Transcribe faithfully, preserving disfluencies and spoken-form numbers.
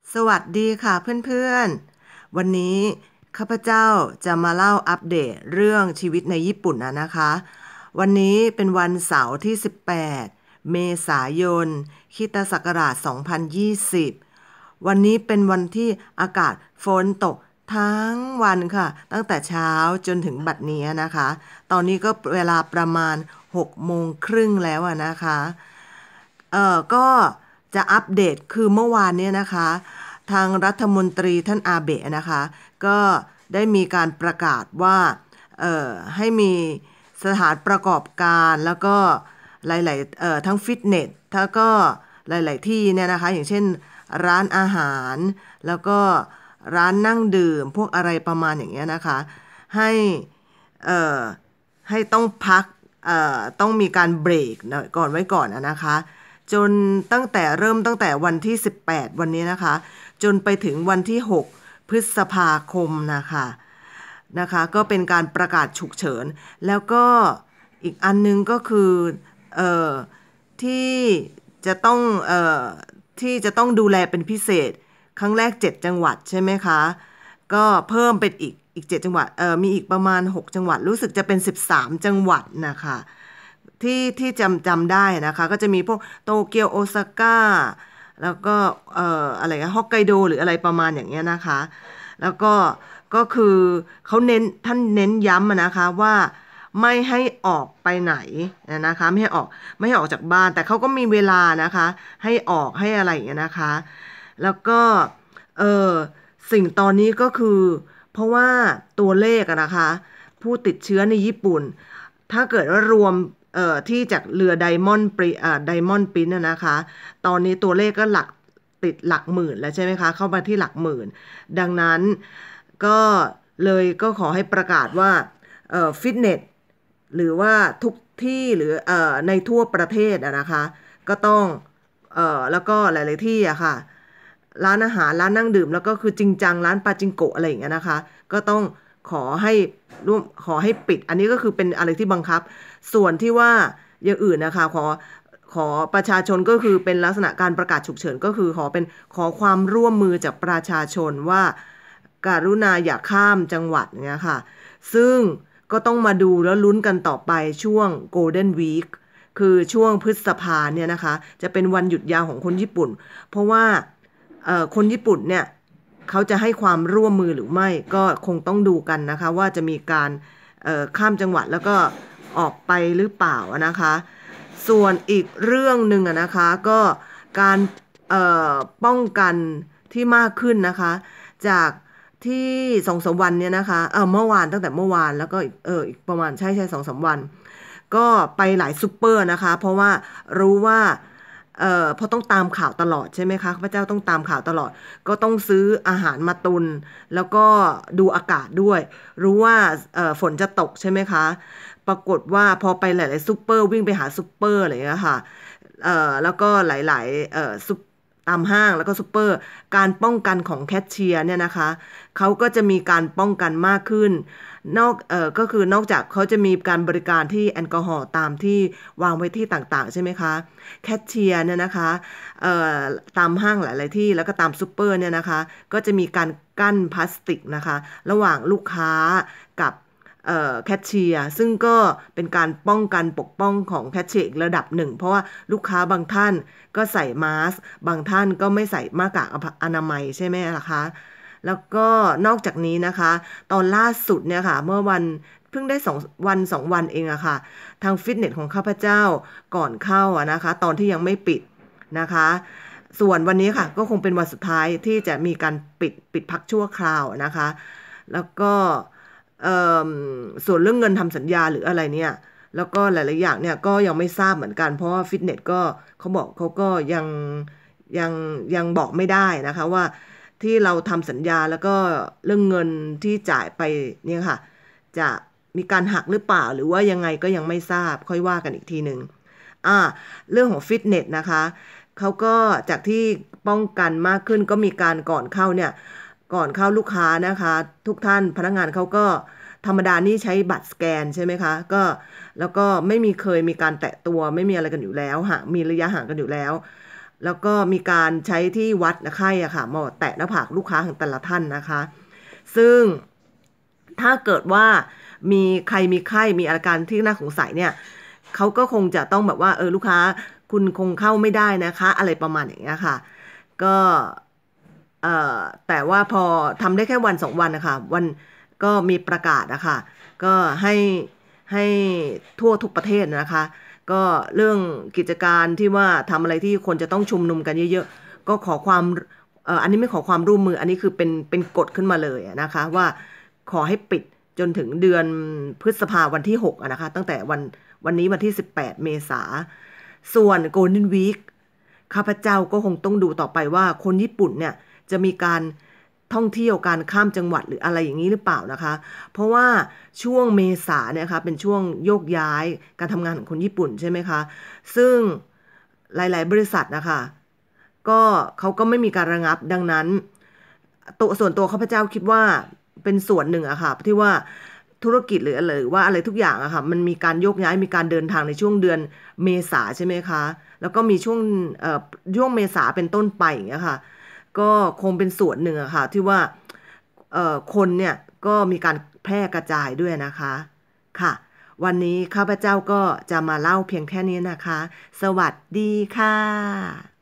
สวัสดีค่ะเพื่อนๆ วันนี้ข้าพเจ้าจะมาเล่าอัปเดตเรื่องชีวิตในญี่ปุ่นนะนะคะ วันนี้เป็นวันเสาร์ที่สิบแปดเมษายนคริสตศักราชสองพันยี่สิบวันนี้เป็นวันที่อากาศฝนตกทั้งวันค่ะ ตั้งแต่เช้าจนถึงบัดนี้นะคะ ตอนนี้ก็เวลาประมาณหกโมงครึ่งแล้วอะนะคะ เอ่อก็จะอัปเดตคือเมื่อวานเนี่ยนะคะทางรัฐมนตรีท่านอาเบะนะคะก็ได้มีการประกาศว่าเอ่อให้มีสถานประกอบการแล้วก็หลายๆเอ่อทั้งฟิตเนสแล้วก็หลายๆที่เนี่ยนะคะอย่างเช่นร้านอาหารแล้วก็ร้านนั่งดื่มพวกอะไรประมาณอย่างเงี้ยนะคะให้เอ่อให้ต้องพักเอ่อต้องมีการเบรกหน่อยก่อนไว้ก่อนอะนะคะ จนตั้งแต่เริ่มตั้งแต่วันที่สิบแปดวันนี้นะคะจนไปถึงวันที่หกพฤษภาคมนะคะนะคะก็เป็นการประกาศฉุกเฉินแล้วก็อีกอันนึงก็คือเอ่อที่จะต้องเอ่อที่จะต้องดูแลเป็นพิเศษครั้งแรกเจ็ดจังหวัดใช่ไหมคะก็เพิ่มเป็นอีกอีกเจ็ดจังหวัดเอ่อมีอีกประมาณหกจังหวัดรู้สึกจะเป็นสิบสามจังหวัดนะคะที่ที่จำจำได้นะคะก็จะมีพวกโตเกียวโอซาก้าแล้วก็เอ่ออะไรนะฮอกไกโดหรืออะไรประมาณอย่างเงี้ยนะคะแล้วก็ก็คือเขาเน้นท่านเน้นย้ำนะคะว่าไม่ให้ออกไปไหนนะคะไม่ให้ออกไม่ให้ออกจากบ้านแต่เขาก็มีเวลานะคะให้ออกให้อะไรอย่างเงี้ยนะคะแล้วก็เออสิ่งตอนนี้ก็คือเพราะว่าตัวเลขอะนะคะผู้ติดเชื้อในญี่ปุ่นถ้าเกิดว่ารวมเอ่อที่จากเรือไดมอนด์ปริอ่าไดมอนด์ปินน่ะนะคะตอนนี้ตัวเลขก็หลักติดหลักหมื่นแล้วใช่ไหมคะเข้ามาที่หลักหมื่นดังนั้นก็เลยก็ขอให้ประกาศว่าเอ่อฟิตเนสหรือว่าทุกที่หรือเอ่อในทั่วประเทศอะนะคะก็ต้องเอ่อแล้วก็หลายๆที่อะค่ะร้านอาหารร้านนั่งดื่มแล้วก็คือจริงจังร้านปาจิงโกะอะไรอย่างเงี้ยนะคะก็ต้องขอให้ร่วมขอให้ปิดอันนี้ก็คือเป็นอะไรที่บังคับ ส่วนที่ว่าอย่างอื่นนะคะขอขอประชาชนก็คือเป็นลักษณะการประกาศฉุกเฉินก็คือขอเป็นขอความร่วมมือจากประชาชนว่าการุณาอย่าข้ามจังหวัดเนี้ยค่ะซึ่งก็ต้องมาดูแล้วลุ้นกันต่อไปช่วง Golden Week คือช่วงพฤษภาเนี่ยนะคะจะเป็นวันหยุดยาวของคนญี่ปุ่นเพราะว่าเอ่อคนญี่ปุ่นเนี่ยเขาจะให้ความร่วมมือหรือไม่ก็คงต้องดูกันนะคะว่าจะมีการเอ่อข้ามจังหวัดแล้วก็ออกไปหรือเปล่านะคะ ส่วนอีกเรื่องหนึ่งอะนะคะก็การเอ่อป้องกันที่มากขึ้นนะคะจากที่สองสามวันเนี่ยนะคะเออเมื่อวานตั้งแต่เมื่อวานแล้วก็อีกเอออีกประมาณใช่ใช่สองสามวันก็ไปหลายซูเปอร์นะคะเพราะว่ารู้ว่าเอ่อเพราะต้องตามข่าวตลอดใช่ไหมคะพระเจ้าต้องตามข่าวตลอดก็ต้องซื้ออาหารมาตุนแล้วก็ดูอากาศด้วยรู้ว่าเอ่อฝนจะตกใช่ไหมคะ ปรากฏว่าพอไปหลายๆซูเปอร์วิ่งไปหาซูเปอร์อะไรอย่างเงี้ยค่ะเอ่อแล้วก็หลายๆเอ่อซุปตามห้างแล้วก็ซูเปอร์การป้องกันของแคชเชียร์เนี่ยนะคะเขาก็จะมีการป้องกันมากขึ้นนอกเอ่อก็คือนอกจากเขาจะมีการบริการที่แอลกอฮอล์ตามที่วางไว้ที่ต่างๆใช่ไหมคะแคชเชียร์เนี่ยนะคะเอ่อตามห้างหลายๆที่แล้วก็ตามซูเปอร์เนี่ยนะคะก็จะมีการกั้นพลาสติกนะคะระหว่างลูกค้ากับ เอ่อแคชเชียร์ซึ่งก็เป็นการป้องกันปกป้องของแคชเชียร์อีกระดับหนึ่งเพราะว่าลูกค้าบางท่านก็ใส่มาสก์บางท่านก็ไม่ใส่หน้ากากอนามัยใช่ไหมล่ะคะแล้วก็นอกจากนี้นะคะตอนล่าสุดเนี่ยค่ะเมื่อวันเพิ่งได้สองวันสองวันเองอะค่ะทางฟิตเนสของข้าพเจ้าก่อนเข้าอะนะคะตอนที่ยังไม่ปิดนะคะส่วนวันนี้ค่ะก็คงเป็นวันสุดท้ายที่จะมีการปิดปิดพักชั่วคราวนะคะแล้วก็เอ่อส่วนเรื่องเงินทำสัญญาหรืออะไรเนี่ยแล้วก็หลายๆอย่างเนี่ยก็ยังไม่ทราบเหมือนกันเพราะว่าฟิตเนสก็เขาบอกเขาก็ยังยังยังบอกไม่ได้นะคะว่าที่เราทำสัญญาแล้วก็เรื่องเงินที่จ่ายไปเนี่ยค่ะจะมีการหักหรือเปล่าหรือว่ายังไงก็ยังไม่ทราบค่อยว่ากันอีกทีหนึ่งอ่าเรื่องของฟิตเนสนะคะเขาก็จากที่ป้องกันมากขึ้นก็มีการก่อนเข้าเนี่ยก่อนเข้าลูกค้านะคะทุกท่านพนักงานเขาก็ธรรมดานี่ใช้บัตรสแกนใช่ไหมคะก็แล้วก็ไม่มีเคยมีการแตะตัวไม่มีอะไรกันอยู่แล้วห่างมีระยะห่างกันอยู่แล้วแล้วก็มีการใช้ที่วัดไข้อะค่ะมาแตะหน้าผากลูกค้าของแต่ละท่านนะคะ ซึ่งถ้าเกิดว่ามีใครมีไข้มีอาการที่น่าสงสัยเนี่ยเขาก็คงจะต้องแบบว่าเออลูกค้าคุณคงเข้าไม่ได้นะคะอะไรประมาณอย่างเงี้ยค่ะก็เอ่อแต่ว่าพอทำได้แค่วันสองวันนะคะวันก็มีประกาศนะคะก็ให้ให้ทั่วทุกประเทศนะคะก็เรื่องกิจการที่ว่าทำอะไรที่คนจะต้องชุมนุมกันเยอะๆก็ขอความเอ่ออันนี้ไม่ขอความร่วมมืออันนี้คือเป็นเป็นกฎขึ้นมาเลยนะคะว่าขอให้ปิดจนถึงเดือนพฤษภาวันที่หกนะคะตั้งแต่วันวันนี้วันที่สิบแปดเมษาส่วน Golden Week ข้าพเจ้าก็คงต้องดูต่อไปว่าคนญี่ปุ่นเนี่ยจะมีการท่องเที่ยวการข้ามจังหวัดหรืออะไรอย่างนี้หรือเปล่านะคะเพราะว่าช่วงเมษาเนี่ยค่ะเป็นช่วงโยกย้ายการทำงานของคนญี่ปุ่นใช่ไหมคะซึ่งหลายๆบริษัทนะคะก็เขาก็ไม่มีการระงับดังนั้นตัวส่วนตัวข้าพเจ้าคิดว่าเป็นส่วนหนึ่งอะค่ะที่ว่าธุรกิจหรืออะไรหรือว่าอะไรทุกอย่างอะค่ะมันมีการโยกย้ายมีการเดินทางในช่วงเดือนเมษาใช่ไหมคะแล้วก็มีช่วงเอ่อช่วงเมษาเป็นต้นไปอย่างเงี้ยค่ะก็คงเป็นส่วนหนึ่งอะค่ะที่ว่าเอ่อคนเนี่ยก็มีการแพร่กระจายด้วยนะคะค่ะวันนี้ข้าพเจ้าก็จะมาเล่าเพียงแค่นี้นะคะสวัสดีค่ะ